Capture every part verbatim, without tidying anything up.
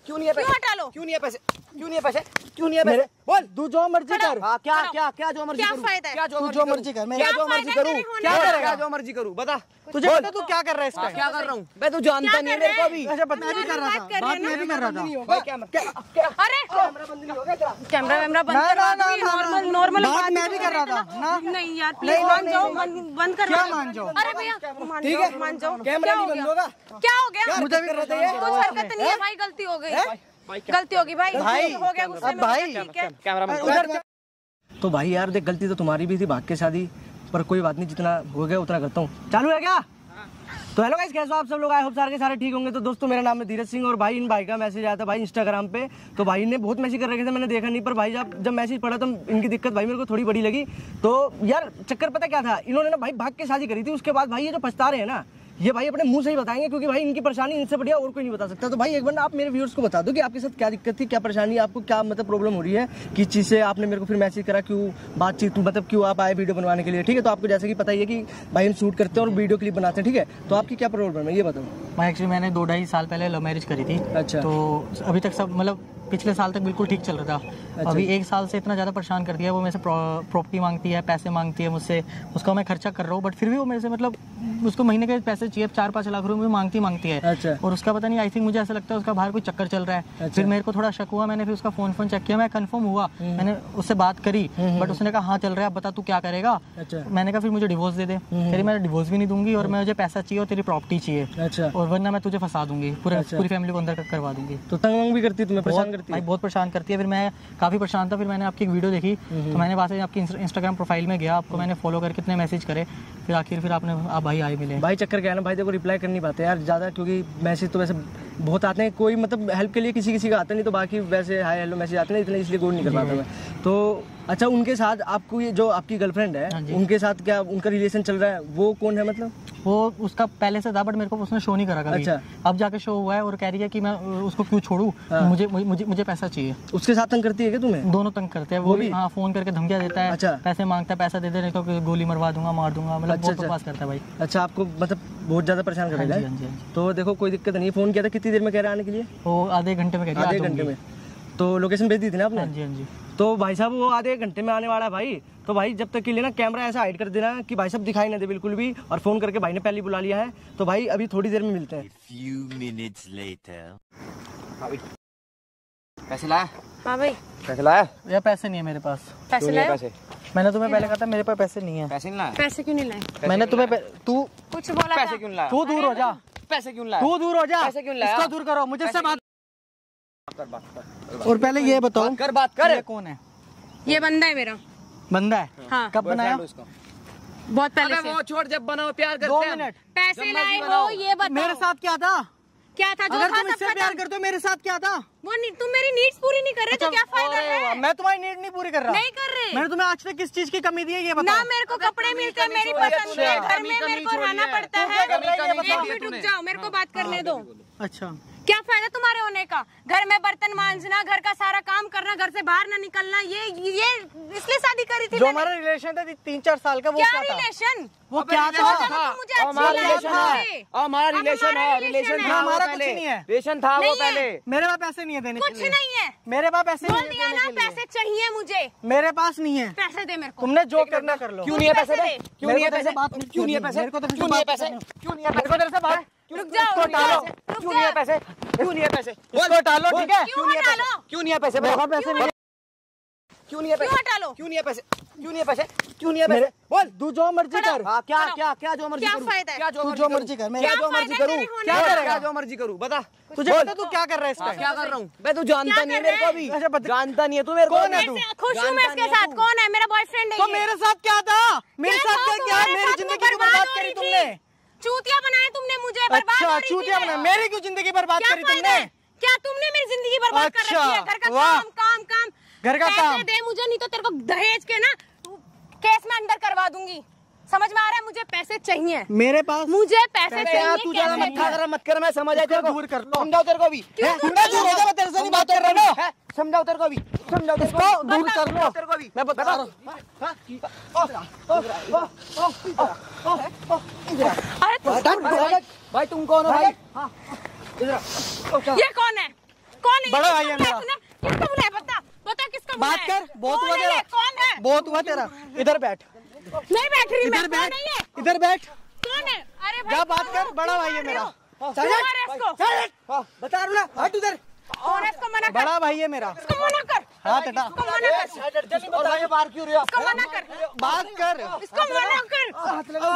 क्यों नहीं है पैसे? हटा लो। क्यों नहीं है पैसे? क्यों नहीं है पैसे? क्यों नहीं है पैसे? बोल, तू जो मर्जी कर। हाँ, क्या क्या क्या जो मर्जी करूं? क्या जो जो मर्जी कर। क्या जो मर्जी करूं? क्या करेगा? जो मर्जी करूं, बता। तुझे पता तू क्या कर रहा है इस टाइम? क्या कर रहा हूँ मैं? तू जानता नहीं है मेरे को अभी। अच्छा, मैं भी कर रहा था, बात मैं भी कर रहा था। अरे कैमरा बंद नहीं होगा तेरा? कैमरा वैमरा बंद करवा दो, नॉर्मल नॉर्मल बात मैं भी कर रहा था ना। नहीं यार प्लीज मान जाओ, बंद कर। क्या मान जाओ? अरे भैया ठीक है, मान जाओ। कैमरा नहीं बंद होगा। क्या हो गया? मुझे भी कर रहे थे। कुछ हरकत नहीं है भाई, गलती हो गई, गलती होगी भाई, भाई हो गया गुस्से में। भाई ठीक है कैमरा बंद। तो भाई यार देख, गलती तो तुम्हारी भी थी, भाग के शादी, पर कोई बात नहीं, जितना हो गया उतना करता हूँ। चालू है क्या? तो हेलो गाइस, कैसे हो आप सब लोग? आई होप सारे के सारे ठीक होंगे। तो दोस्तों मेरा नाम है धीरज सिंह और भाई इन भाई का मैसेज आया था भाई इंस्टाग्राम पे। तो भाई ने बहुत मैसेज कर रखे थे, मैंने देखा नहीं, पर भाई जब जब मैसेज पढ़ा तो इनकी दिक्कत भाई मेरे को थोड़ी बड़ी लगी। तो यार चक्कर पता क्या था, इन्होंने ना भाई भाग के शादी करी थी, उसके बाद भाई ये जो पछता रहे हैं ना, ये भाई अपने मुंह से ही बताएंगे, क्योंकि भाई इनकी परेशानी इनसे बढ़िया और कोई नहीं बता सकता। तो भाई एक बार ना आप मेरे व्यूअर्स को बता दो कि आपके साथ क्या दिक्कत थी, क्या परेशानी, आपको क्या मतलब प्रॉब्लम हो रही है, किस चीज़ से आपने मेरे को फिर मैसेज करा, क्यों बातचीत, मतलब क्यों आप आए वीडियो बनवाने के लिए। ठीक है, तो आपको जैसे कि पता ही है कि भाई हम शूट करते हैं और वीडियो क्लिप बनाते हैं। ठीक है, तो आपकी क्या प्रॉब्लम है ये बताओ। मैं एक्चुअली मैंने दो ढाई साल पहले लव मैरिज करी थी। अच्छा। तो अभी तक सब मतलब पिछले साल तक बिल्कुल ठीक चल रहा था। अच्छा। अभी एक साल से इतना ज़्यादा परेशान कर दिया, वो मेरे से प्रॉपर्टी मांगती है, पैसे मांगती है मुझसे, उसका मैं खर्चा कर रहा हूँ, बट फिर भी वो मेरे से मतलब उसको महीने के पैसे चाहिए, चार पाँच लाख रुपए मांगती मांगती है। अच्छा। और उसका पता नहीं, आई थिंक मुझे ऐसा लगता है उसका बाहर कोई चक्कर चल रहा है। अच्छा। फिर मेरे को थोड़ा शक हुआ, मैंने फिर उसका फोन फोन चेक किया, मैं कंफर्म हुआ, मैंने उससे बात करी, बट उसने कहा हाँ चल रहा है, बता तू क्या करेगा। अच्छा। मैंने कहा फिर मुझे डिवोर्स दे दे। कह रही मैं डिवोर्स भी नहीं दूंगी और मैं मुझे पैसा चाहिए और तेरी प्रॉपर्टी चाहिए। अच्छा। और वरना मैं तुझे फंसा दूंगी, पूरे पूरी फैमिली को अंदर करवा दूंगी। तो तंग वंग भी करती है, तुम्हें परेशान करती है? भाई बहुत परेशान करती है। फिर मैं काफी परेशान था, फिर मैंने आपकी एक वीडियो देखी, तो मैंने वहाँ से आपकी इंस्टाग्राम प्रोफाइल में गया, आपको मैंने फॉलो करके इतने मैसेज करे, फिर आखिर फिर आपने आप भाई आए मिले। भाई चक्कर क्या है ना भाई, देखो रिप्लाई कर नहीं पाते यार ज़्यादा, क्योंकि मैसेज तो वैसे बहुत आते हैं, कोई मतलब हेल्प के लिए किसी किसी का आता नहीं, तो बाकी वैसे हाय हेलो मैसेज आते नहीं, इसलिए इसलिए गौर नहीं कर पाता मैं। तो अच्छा, उनके साथ आपको ये जो आपकी गर्लफ्रेंड है, उनके साथ क्या उनका रिलेशन चल रहा है? वो कौन है मतलब? वो उसका पहले से था, बट मेरे को उसने शो नहीं करा कभी। अच्छा। अब जाके शो हुआ है और कह रही है कि मैं उसको क्यों छोड़ूं। हाँ। मुझे मुझे मुझे पैसा चाहिए। उसके साथ तंग करती है क्या तुम्हें? दोनों तंग करते हैं, वो, वो भी हाँ, फोन करके धमकियां देता है। अच्छा। पैसे मांगता है, पैसा दे दे नहीं तो गोली मरवा दूंगा, मार दूंगा, मतलब अच्छा, बहुत बकवास करता है भाई। अच्छा, आपको मतलब बहुत ज्यादा परेशान कर रहा है। तो देखो कोई दिक्कत नहीं, फोन किया था, कितनी देर में कह रहा आने के लिए? वो आधे घंटे में कह रहा। आधे घंटे में? तो लोकेशन भेज दी थी ना आपने? हाँ जी, हाँ जी। तो भाई साहब वो आधे घंटे में आने वाला है भाई, तो भाई जब तक के लिए ना कैमरा ऐसा हाइड कर देना कि भाई साहब दिखाई ना दे बिल्कुल भी, और फोन करके भाई ने पहले बुला लिया है। तो भाई अभी थोड़ी देर में मिलते हैं। पैसे लाया? हाँ भाई पैसे लाया? या पैसे नहीं है मेरे पास। पैसे लाए? पैसे मैंने तुम्हें पहले कहा था मेरे पास पैसे नहीं है। पैसे नहीं लाए? पैसे क्यों नहीं लाए? मैंने तुम्हें तू कुछ बोला? पैसे क्यों लाया? तू दूर हो जा, पैसे क्यों लाया? तू दूर हो जा, पैसे क्यों लाया? इसको दूर करो, मुझे से बात कर, बात कर। और पहले ये बताओ, कर बात कर। ये कौन है? ये बंदा है मेरा। बंदा है? हाँ। कब बनाया? बहुत पहले से। वो छोड़, जब बनाओ प्यार करते दो हैं। मिनट। पैसे लाए हो ये बताओ। मेरे साथ क्या था? क्या था? जो अगर था तुम सब इससे प्यार खत्म। करते हो, मेरे साथ क्या था? वो नहीं, तुम मेरी नीड्स पूरी नहीं कर रहे तो क्या फायदा है? मैं तुम्हारी नीड नहीं पूरी कर रहा। नहीं कर रहे। मैंने तुम्हें आज तक किस चीज की कमी दी है ये बताओ। ना मेरे को कपड़े मिलते हैं मेरी पसंद के, घर में मेरे को रहना पड़ता है। एक मिनट रुक जाओ, मेरे को बात करने दो। अच्छा, क्या फायदा तुम्हारे होने का? घर में बर्तन मांजना, घर का सारा काम करना, घर से बाहर ना निकलना, ये ये इसलिए शादी करी थी। जो हमारा रिलेशन था तीन चार साल का, वो क्या क्या था? रिलेशन? वो क्या था? मुझे हमारा अच्छी रिलेशन लगी। है, हमारा रिलेशन है, रिलेशन था, हमारा वो कुछ पहले नहीं है। रिलेशन था वो पहले। मेरे पास पैसे नहीं है देने के कुछ लिए। नहीं है। मेरे पास पैसे नहीं बोल है दिया देने ना, के लिए। पैसे चाहिए मुझे। मेरे पास नहीं है। पैसे दे मेरे को। तुमने जो करना कर लो। क्यों नहीं है पैसे? पैसे दे। क्यों नहीं है पैसे? बात नहीं, क्यों नहीं है पैसे? मेरे को तो क्यों नहीं है पैसे? क्यों नहीं है पैसे? मेरे को तेरे से बात रुक जाओ, रुक डालो। जाओ, रुक क्यों नहीं है जाओ। पैसे? क्यों नहीं है पैसे? इसको डालो, ठीक है? क्यों नहीं है पैसे? क्यों नहीं है पैसे? मेरे पास पैसे नहीं है। क्यों नहीं है पैसे? क्यों हटा लो? क्यों नहीं है पैसे? क्यों नहीं है पैसे? क्यों नहीं है पैसे? बोल, तू जो मर्जी कर। हाँ, क्या क्या क्या जो मर्जी क्या करूं? फायदा है? क्या तू जो मर्जी कर। मैं क्या जो मर्जी फायदा करूं? तेरे होने क्या का? करेगा? क्या जो मर्जी करूं, बता। तुझे पता तू क्या कर रहा है इस टाइम? क्या कर रहा हूँ मैं? तू जानता नहीं है मेरे को अभी। अच्छा, बता- जानता नहीं है तू मेरे को। कौन है तू? मैं खुश हूँ मैं इसके साथ। कौन है? मेरा बॉयफ्रेंड है तो ये। मेरे साथ क्या था? मेरे क्या साथ था? क्या क्या? तुम्हारे मेरी साथ जिंदगी मैं को बर्बाद बर्बाद हो करी रही तुमने। थी। चूतिया बनाया तुमने मुझे, बर्बाद हो अच्छा, रही थी चूतिया मैं। बना, मेरी क्यों जिंदगी बर्बाद क्या करी फायदा तुमने? है? क्या तुमने मेरी जिंदगी बर्बाद कर अच्छा, रखी है? घर का वाह। काम काम काम। घर का पैसे काम। दे मुझे, नहीं तो तेरे को दहेज के ना केस में अंदर करवा दूंगी। समझ में आ रहा है? मुझे पैसे चाहिए। मेरे पास मुझे पैसे यार चाहिए। तू ज्यादा मत खा कर मत कर, मैं समझ आया तेरे को। दूर कर लो। समझाओ तेरे को भी। क्यों हैं? दूर मैं कर लो? दूर हो जा, मैं तेरे से नहीं बात कर रहा ना। हैं? समझाओ तेरे को भी। समझाओ तेरे को। इसको दूर कर लो। तेरे को भी मैं बता रहा हूँ। अरे भाई तुम कौन हो भाई? ये कौन है? कौन है? बड़ा भाई है किसको मेरा। बुलाया तूने? किसको बुलाया बता, बता किसको बात बुलाया? कर, बहुत कौन हुआ है तेरा। ये? कौन है? बहुत हुआ तेरा, इधर बैठ, नहीं बैठ रही मैं, इधर कौन बैठ, है ये? इधर बैठ, कौन है? अरे भाई जा बात कौन कर, हो? बड़ा क्यों भाई है मार रहे मेरा। हो? हाँ, क्यों मार रहे हो इसको? हाँ, बता रहा हूँ ना, हट उधर, और इसको मना कर, बड़ा भाई है मेरा। इसको मना कर, हाथ हटा, इसको मना कर, बता ये बाहर क्यों रहे हो? इसको मना कर, बात कर, इसको मना कर, बात कर,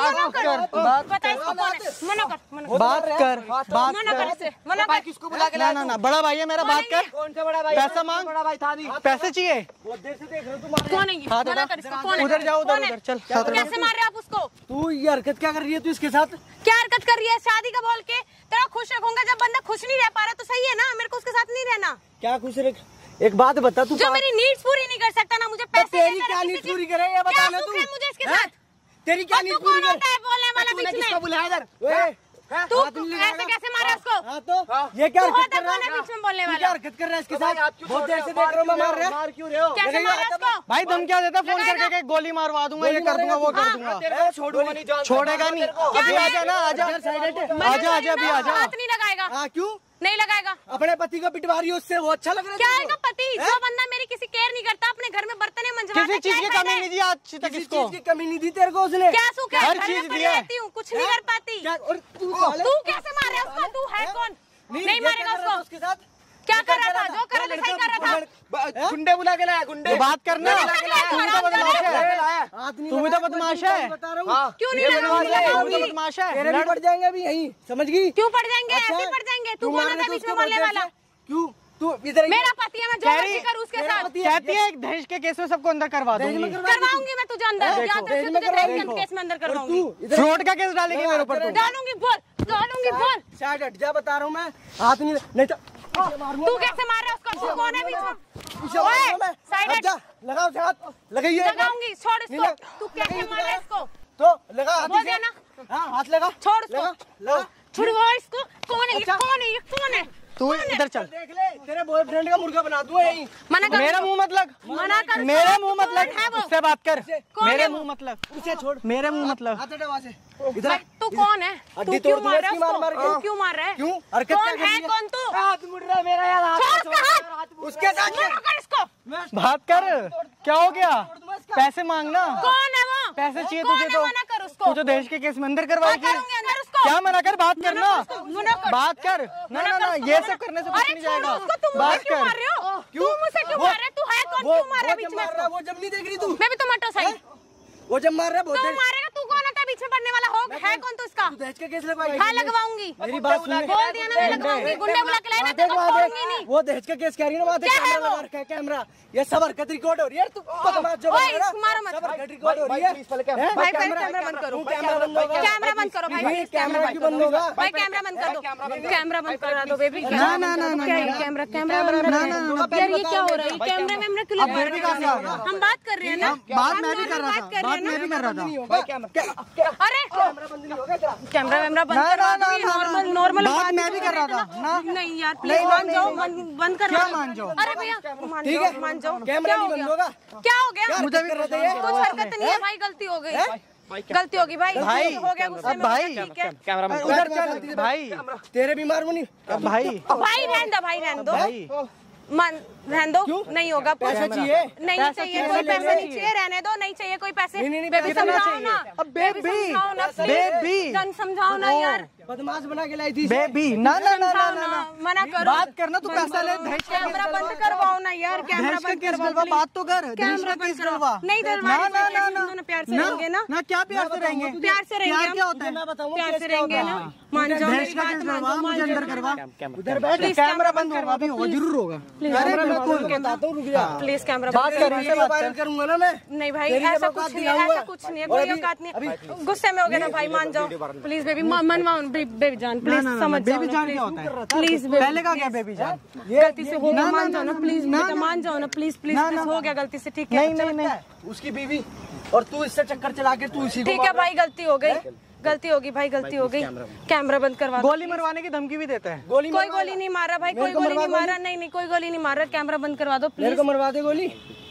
बात बात बता इसको कौन है? मना कर, मना कर, बात कर, बात मना कर कर। इससे, मना कर। किसको बुला के ना लाया ना तू? ना, बड़ा भाई है मेरा, बात कर। कौन सा बड़ा भाई? पैसा मांग। बड़ा भाई था नहीं। पैसे चाहिए, वो देर से देख रहे हो तुम। कौन है ये? हाथ मना हटा। कर इसको, कौन है? उधर जाओ, उधर कौन है? उधर चल। कैसे मार रहे हो आप उसको? तू ये हरकत क्या कर रही है तू इसके साथ? क्या हरकत कर रही है? शादी का बोल के तेरा खुश रखूंगा, जब बंदा खुश नहीं रह पा रहा तो सही है ना, मेरे को उसके साथ नहीं रहना। क्या खुश रख, एक बात बता तू, जो मेरी नीड्स पूरी नहीं कर सकता ना, मुझे पैसे तेरी देकर क्या किसी नीड्स चीज- पूरी करे ये बता क्या ना सुख तू। है मुझे इसके हैं? साथ? तेरी क्या और तू नीड्स कौन पूरी होता है बोलने वाला तूने बीच किसको में? बुलाया इधर? ओए, हैं? तू हाथ नहीं ऐसे लगाएगा? कैसे मारा उसको? हाँ तो ये क्या तू हरकत होता कर रहा कौन है है? बीच में बोलने तू वाला? क्या हरकत कर रहा है इसके भाई, साथ? आप क्यों बहुत छोड़ देर रहे से हो? देख रहा हूँ मैं मार रहा है। मार क्यों रहे हो? कैसे देखिए, मारा उसको? भाई तुम क्या देता फोन लगाएगा? करके गोली मारवा दूंगा, ये कर दूंगा, वो कर हाँ। दूंगा। तेरे को छोड़ूंगा नहीं, जान। छोड़ेगा नहीं, अभी है? आजा ना, आजा, मैंने आजा आजा अभी ना आजा। हाथ नहीं लगाएगा, हाँ क्यों? नहीं लगाएगा। अपने पति को पिटवा रही हो, उससे वो अच्छा लग रहा है क्या तुमको? आएगा पति? हैं? जो बंदा मेरी किसी केयर नहीं करता, अपने घर में बर्तन मंजवाता, किसी चीज क्या की फायदा कमी है? नहीं दी आज तक किसी इसको। चीज की कमी नहीं दी तेरे को उसने। क्या सुख है? हर घर में चीज पड़ी दिया है। रहती हूँ, कुछ नहीं कर पाती। क्या और तू साले- तू कैसे मार रहा है उसको? तू है कौन? नहीं ये मारेगा क्या कर रहा था उसको। उसके साथ? क्या कर रहा था? जो कर रहा था सही कर रहा था। ब- गुंडे बुला के लाया, गुंडे। तो बात करना, गुंडे बुला के लाया, तू भी तो हराम बदमाश जादा। है, लाया। तू भी तो बदमाश है, बता रहा हूँ। क्यों नहीं ये लगाऊंगी? बदमाश है, तू भी तो लगाऊंगी। बदमाश है। तेरे भी पड़ जाएंगे अभी यहीं, समझ गई? क्यों पड़ जाएंगे? अच्छा, ऐसे पड़ जाएंगे। तू तू कौन मार होता रही है थी बीच में उसको बोलने बहुत देर वाला? से? क्यों? तू इधर मेरा पति है, मैं जो कह मर्जी रही- करूँ उसके मेरा साथ। पति है। कहती है एक दहेज के केस में सबको अंदर करवा दहेज दूंगी। में करवा करवाऊंगी मैं तुझे अंदर, देखो, याद रख दहेज तुझे में करवा- दहेज देखो। के केस में अंदर और करवाऊंगी। तू इधर फ्रॉड का केस डालेगी मेरे ऊपर तू। डालूंगी, बोल डालूंगी, बोल। साइड हट जा, बता रहा हूँ मैं, हाथ नहीं नहीं तो तू कैसे मार रहा है उसको? तू कौन है बीच में? पीछे ओए, मारूंगा मैं। साइड हट हट। जा, लगाओ से हाथ, लगाइए। लगाऊंगी, छोड़ नहीं इसको। लग- तू कैसे मार रहा है इसको? तो लगा हाथ बोल से। देना। हाँ हाथ लगा, छोड़ इसको। लगा, लगा। छुड़वा इसको। कौन है ये? अच्छा। कौन है ये? कौन है? तू इधर चल, देख ले। तेरे बॉयफ्रेंड का मुर्गा बना दूंगा यहीं। मना कर। मेरा मुंह मत लग, मना कर। मेरे मुंह मत कौन है लग, वो? उससे बात कर। कौन मेरे है मुंह वो? मत लग, उसे छोड़। मेरे मुंह मत लग। हाथ हटा वहाँ से। इधर भाई, तू कौन है? तू हड्डी क्यों तोड़ मार दूंगा रहा है इसकी मार उसको? मार के। तू क्यों मार रहा है? क्यों? हरकत कौन क्या कर है? रही है? कौन तू? हाथ मुड़ रहा है मेरा यार, हाथ छोड़ छोड़। उसका हाथ। उसके साथ मना कर इसको। बात कर, क्या हो गया? पैसे मांगना, कौन है वो? पैसे चाहिए कौन तुझे है? तो मना कर उसको। तू तो दहेज के केस में अंदर हाँ, करवाएगी। करूंगी अंदर उसको। क्या मना कर, बात करना, उसको, मना कर। बात कर। ना ना ना, ये सब करने से कुछ अरे नहीं छोड़ो जाएगा। उसको, तुम मुझे बात क्यों कर। मार रहे हो? क्यों? तू मुझसे क्यों वो- मार रहा है? तू है कौन? वो क्यों मार रहा है वो बीच जब में मार रहा है, इसको? वो जब नहीं देख रही तू, मैं भी तुम हटो सही। वो जब मार रहा है बहुत तू देर। मारेगा, तू कौन होता है बीच में पड़ने वाला? हो है कौन तू इसका? तू दहेज का केस लगवाएगी। हाँ लगवाऊंगी। मेरी बात सुन, बोल दिया ना मैं लगवाऊंगी। गुंडे बुला के लाए, मैं देख तेरे को वहाँ छोड़ूंगी देख, नहीं। वो दहेज का केस कह रही है ना, वहाँ देख क्या है कैमरा वो? लगा रखा है, कैमरा। ये सब हरकत रिकॉर्ड हो रही है, तू बदमाश जो ओए, बना रहा है, इसको मारो मत। सब हरकत रिकॉर्ड हो रही है। प्लीज पहले हैं? भाई पहले कैमरा- कैमरा बंद करो। तू कैमरा बंद होगा। कैमरा बंद करो भाई, नहीं, प्लीज कैमरा कैमरा बंद क्यों बंद होगा? भाई कैमरा बंद कर दो। कैमरा बंद करा दो बेबी। ना, ना, ना, ना, क्या ना, है? कैमरा कैमरा बंद ना, कर ना, दो। ना, यार ये क्या हो रहा है? कैमरा में हमने क्यों अब लगा मैं भी रखा कर रहा है? था। हम बात कर रहे हैं ना। बात हम मैं भी कर रहा बात था, कर रहे बात हैं ना। मैं भी कर रहा था। भाई कैमरा अरे कैमरा वैमरा बंद ना, करवा ना, दो। ना, ये ना, नॉर्मल ना। नॉर्मल बात मैं भी कर रहा था, ना। नहीं यार प्लीज नहीं, मान नहीं, जाओ, नहीं, बंद बंद कर क्या दो। मान जाओ? अरे भैया मान ठीक जाओ, है, मान जाओ। कैमरा क्या नहीं हो बंद गया? होगा। क्या हो गया? मुझे भी कर रहे थे ये। कुछ हरकत नहीं है भाई, गलती हो गई। गलती होगी भाई, भाई, हो गया गुस्से अब में। भाई, ठीक है उधर चल भाई, तेरे भी मार मुनी। अब भाई, भाई रहने दो, भाई रहने दो, भाई मान रहने दो। नहीं होगा पैसे चाहिए? नहीं पैसे चाहिए, चाहिए, कोई ले, पैसे ले। नहीं चाहिए, रहने दो, नहीं चाहिए कोई पैसे। नहीं, नहीं, नहीं, बेबी पैसे कितना समझाओ चाहिए? ना, अब बेबी, समझाओ ना, बेबी, जन समझाओ ना यार, बदमाश बना के लाई थी बेबी। ना ना ना ना समझाओ ना ना, ना, मना करो। बात करना, तू पैसा ले, दहेज का कैमरा केस बंद डलवा। करवाओ ना यार, कैमरा दहेज का बंद केस करवाओ डलवा, please। बात तो कर, दहेज कैमरा का बंद केस करवाओ। डलवा। नहीं ना डलवा, ना ना हम ना, दोनों प्यार से ना, रहेंगे ना, ना क्या प्यार से रहेंगे? प्यार से रहेंगे प्यार हम। क्या होता है? प्यार से रहेंगे ना, मान जाओ दहेज मेरी का बात केस मान डलवा, जाओ, मुझे मान अंदर जाओ। करवा। उधर बैठ। Please, कैमरा कैमरा बंद होगा, अभी होगा, जरूर होगा। Please, अरे कैमरा बिल्कुल, बंद कर दो। बताता हूँ, रुक जा। प्लीज कैमरा बात बंद कर, करो। वीडियो वायरल करूंगा ना मैं। नहीं भाई तेरी ऐसा जब कुछ औकात नहीं है, दिखाऊंगा। ऐसा कुछ नहीं है, और कोई अभी- औकात नहीं है। गुस्से में हो गया ना भाई, मान जाओ प्लीज बेबी, मनवाओ बेबी जान, प्लीज ना, ना, समझ जाओ बेबी ना, जान क्या होता है? प्लीज पहले का क्या बेबी जान? गलती से हो गया, ना, मान ना, जाओ ना ना, प्लीज, ना, बेटा ना, मान जाओ ना प्लीज प्लीज ना, प्लीज, ना, हो गया गलती से, ठीक है नहीं नहीं नहीं, उसकी बीवी और तू इससे चक्कर चला के तू इसी को ठीक है भाई, गलती हो गई, गलती होगी भाई, गलती हो गई। कैमरा बंद करवा दो। गोली मरवाने की धमकी भी देता है। गोली कोई गोली नहीं मारा भाई, कोई गोली नहीं मारा, नहीं नहीं कोई गोली नहीं मारा, कैमरा बंद करवा दो मेरे प्लीज। को मरवा दे गोली।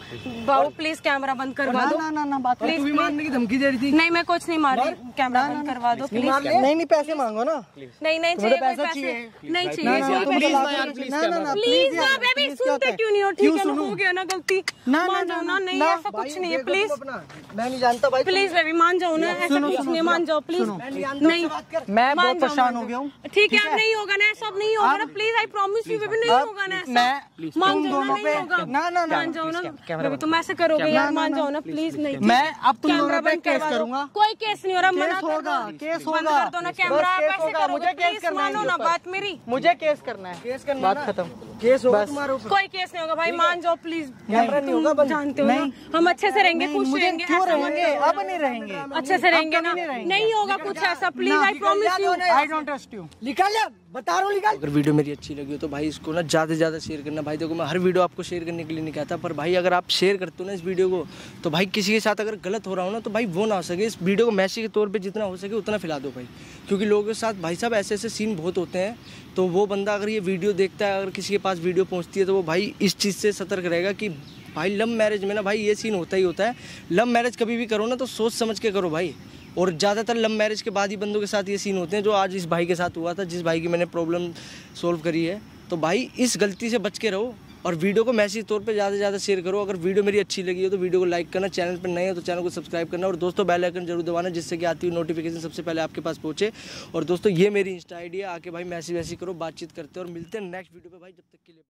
बाबू प्लीज कैमरा बंद करवा दो। ना ना ना बात प्लीज तू भी मारने की धमकी दे रही थी। नहीं मैं कुछ नहीं मार रही, कैमरा बंद करवा दो प्लीज। नहीं नहीं पैसे मांगो ना। नहीं नहीं चाहिए कोई पैसे, नहीं चाहिए कोई पैसे। ना ना ना प्लीज ना बेबी, सुनते क्यों नहीं हो? ठीक है ना, हो गया ना गलती, मान जाओ ना। नहीं ऐसा कुछ नहीं है, प्लीज मैं नहीं जानता भाई। प्लीज बेबी मान जाओ ना, ऐसा कुछ नहीं है, मान जाओ प्लीज। नहीं मैं बहुत परेशान हो गया हूँ। ठीक है अब नहीं होगा ना, ऐसा अब नहीं होगा ना, please I promise you baby, नहीं होगा ना ऐसा। मैं मान जाओ ना, नहीं होगा। ना ना मान जाओ ना बेबी, तुम ऐसे करोगे यार, मान जाओ ना प्लीज। नहीं मैं अब तुम दोनों कैमरा पे बंद केस करवा दो। करूंगा। कोई केस नहीं हो रहा, मना होगा, कर दो। केस बंद होगा। कर दो ना कैमरा, आप केस ऐसे होगा, करोगे, मुझे केस प्लीज करना है मानो ना बात मेरी। मुझे केस करना है। केस करना बात खत्म। केस होगा तुम्हारे ऊपर। कोई केस नहीं होगा भाई, मान जाओ प्लीज। कैमरा नहीं होगा बंद। जानते हो ना हम अच्छे से रहेंगे, खुश मुझे रहेंगे, क्यों ऐसा मत रहेंगे? करो। अब नहीं रहेंगे। अच्छे से रहेंगे ना, नहीं होगा कुछ ऐसा, please I promise you. I don't trust you. निकाल ले, बता रहा हूँ निकाल। अगर वीडियो मेरी अच्छी लगी हो तो भाई इसको ना ज़्यादा से ज़्यादा शेयर करना। भाई देखो मैं हर वीडियो आपको शेयर करने के लिए नहीं कहता, पर भाई अगर आप शेयर करते हो ना इस वीडियो को, तो भाई किसी के साथ अगर गलत हो रहा हो ना, तो भाई वो ना हो सके इस वीडियो को मैसेज के तौर पे जितना हो सके उतना फैला दो भाई। क्योंकि लोगों के साथ भाई साहब ऐसे ऐसे सीन बहुत होते हैं, तो वो बंदा अगर ये वीडियो देखता है, अगर किसी के पास वीडियो पहुँचती है, तो वो भाई इस चीज़ से सतर्क रहेगा कि भाई लव मैरिज में ना भाई ये सीन होता ही होता है। लव मैरिज कभी भी करो ना तो सोच समझ के करो भाई। और ज़्यादातर लव मैरिज के बाद ही बंदों के साथ ये सीन होते हैं, जो आज इस भाई के साथ हुआ था, जिस भाई की मैंने प्रॉब्लम सोल्व करी है। तो भाई इस गलती से बच के रहो और वीडियो को मैसेज तौर पे ज़्यादा से ज़्यादा शेयर करो। अगर वीडियो मेरी अच्छी लगी हो तो वीडियो को लाइक करना, चैनल पर नए हो तो चैनल को सब्सक्राइब करना, और दोस्तों बेल आइकन जरूर दबाना, जिससे कि आती हुई नोटिफिकेशन सबसे पहले आपके पास पहुँचे। और दोस्तों ये मेरी इंस्टा आईडी है, आके भाई मैसेज वैसेज करो, बातचीत करते हैं और मिलते हैं नेक्स्ट वीडियो पे भाई। जब तक के लिए